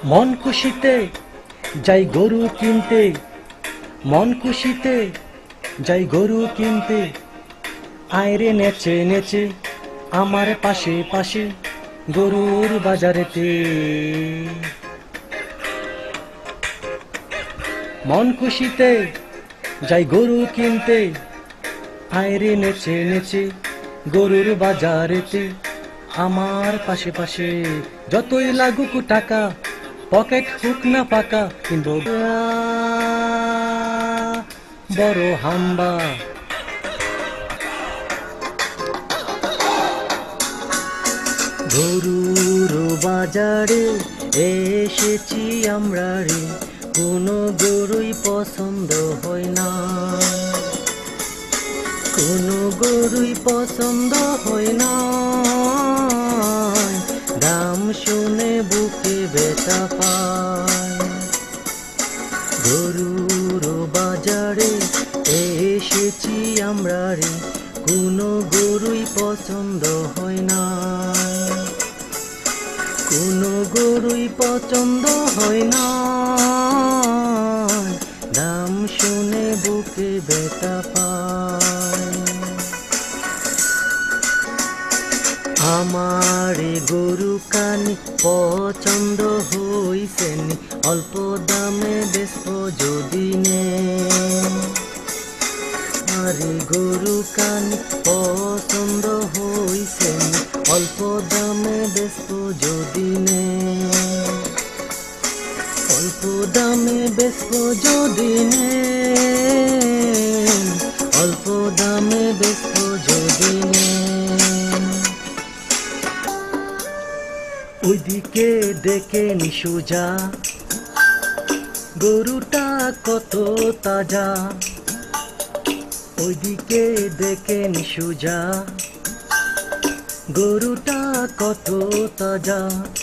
মন খুশিতে যাই গরু কিনতে, মন খুশিতে যাই গরু কিনতে, আয়রে নেচে নেচে আমার পাশে পাশে গরুর বাজারেতে। মন খুশিতে যাই গরু কিনতে, আয়রে নেচে নেচে গরুর বাজারেতে, আমার পাশে পাশে যতই লাগুক টাকা, পকেট হুক না পাকা, কিনবো বড় হাম্বা। গরুর বাজারে এসেছি আমরা রে, কোনো গরুই পছন্দ হয় না, কোনো গরুই পছন্দ হয় না, দাম শুনে বুকে ব্যথা পায়। গরুর বাজারে এসেছি আমরা রে, কোনো গরুই পছন্দ হয় না, কোনো গরুই পছন্দ হয় না, দাম শুনে বুকে ব্যথা পায়। আমার গরু কানি পছন্দ হইছে নি, অল্প দামে বেচবো যদি নে। আরে গরু কানি পছন্দ হইছে নি, অল্প দামে বেচবো যদি নে, অল্প দামে বেচবো যদি নে, অল্প দামে বেচবো যদি নে। ওইদিকে দেখে নিশুজা, গরুটা কত তাজা, ওইদিকে দেখে নিশুজা, গরুটা কত তাজা।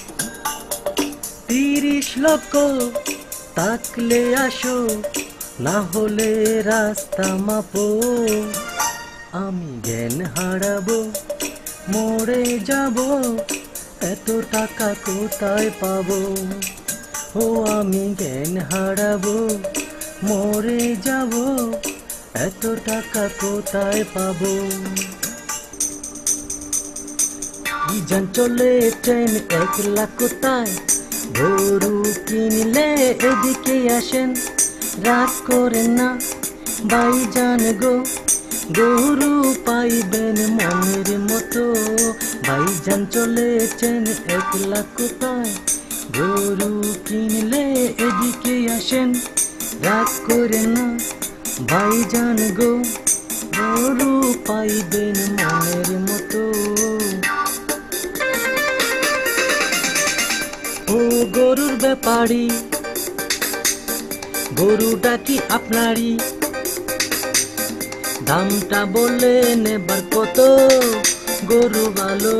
30 লক্ষ থাকলে আসো, না হলে রাস্তা মাপো, আমি জ্ঞান হারাবো, মরে যাব, এত টাকা কোথায় পাবো। ও আমি জ্ঞান হারাবো, মরে যাব, এত টাকা কোথায় পাবো। যান চলে ট্রেন 1 লাখ কোথায়, গরু কিনলে এদিকে আসেন, রাগ করেন না ভাইজান গো, গরু পাইবেন মনের মতো। ভাইজান চলেছেন 1 লাখ কোথায়, গরু কিনলে এদিকে আসেন, রাগ করেন না ভাইজান গো, গরু পাইবেন মনের মতো। ও গরুর ব্যাপারী, গরুটা কি আপনারই, দামটা বলে নেবার কত, গরু ভালো,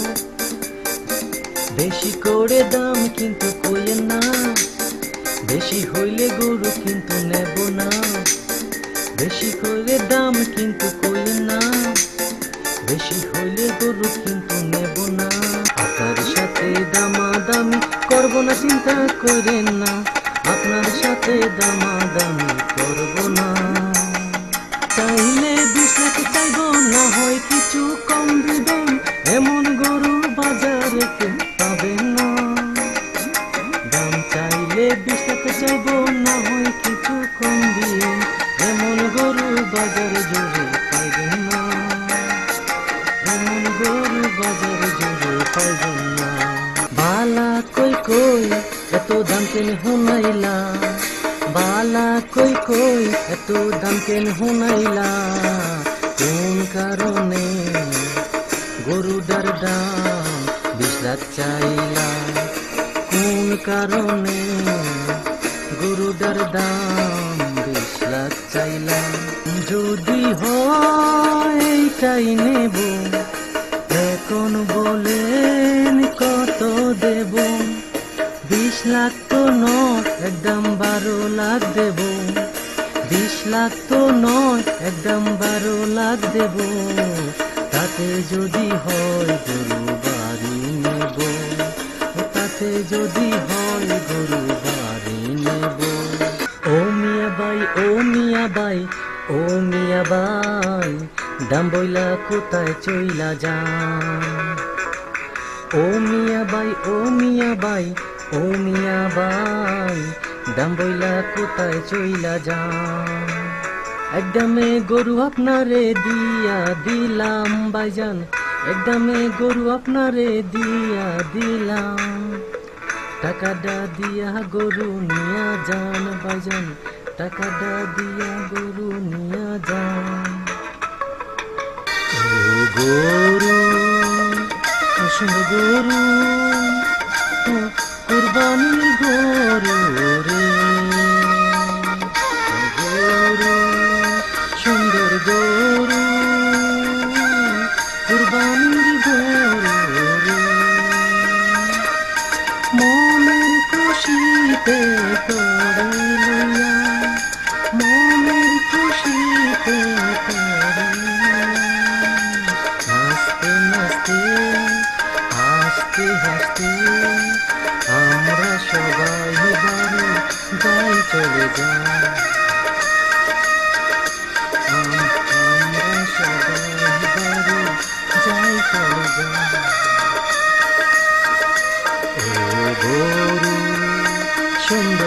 বেশি করে দাম কিন্তু কইেন না, বেশি হইলে গরু কিন্তু নেব না, বেশি করে দাম কিন্তু কইেন না, বেশি হইলে গরু কিন্তু নেব না। আপনার সাথে দামাদামি করব না, চিন্তা করেন না, আপনার সাথে দামাদামি করব না। চাইলে 20 লাখ চাইব, না হয় কিছু কম দিবেন, এমন গরু বাজারে পাবেন না। দাম চাইলে 20 লাখ চাইব, না হয় কিছু কম দিবেন, এমন গরু বাজারে জোরে পাইবেন না, এমন গরু বাজারে জোরে পাইবেন না। বালা কই কই এত দাম কেন হুনাইলা, বালা কই কই এত দাম কেন হুনাইলা, কোন কারণে গরুটার দাম 20 লাখ চাইলা, কোন কারণে গরুটার দাম 20 লাখ চাইলা। যদি হয় এইটাই নেব, এখন বলেন কত দেব, 20 লাখ তো নয় একদম 12 লাখ দেব, 20 লাখ তো নয় একদম 12 লাখ দেব, তাতে যদি হয় গরু বাড়ি নেব, তাতে যদি হয় গরু মিয়া বাই দাম বইলা কোথায় চইলা যান? ও মিয়া বাই, ও মিয়া বাই, ও মিয়া বাই দাম বইলা কোথায় চইলা যান? একদমে গরু আপনারে দিয়া দিলাম ভাইজান, একদমে গরু আপনারে দিয়া দিলাম, টাকাটা দিয়া গরু নিয়া যান ভাইজান, টাকাটা দিয়া গরু নিয়া যান। ও গরু, অসুর গরু, কুরবানির গরু রে, গরু সুন্দর গরু, কুরবানির গরু রে, মনের খুশিতে করে লইয়া, মনের খুশিতে করে নাচতে নাচতে হাসতে হাসতে আমরা সবাই বাড়ি যাই চলে যাই, আমরা সবাই বাড়ি যাই চলে যাই। ও গরু সুন্দর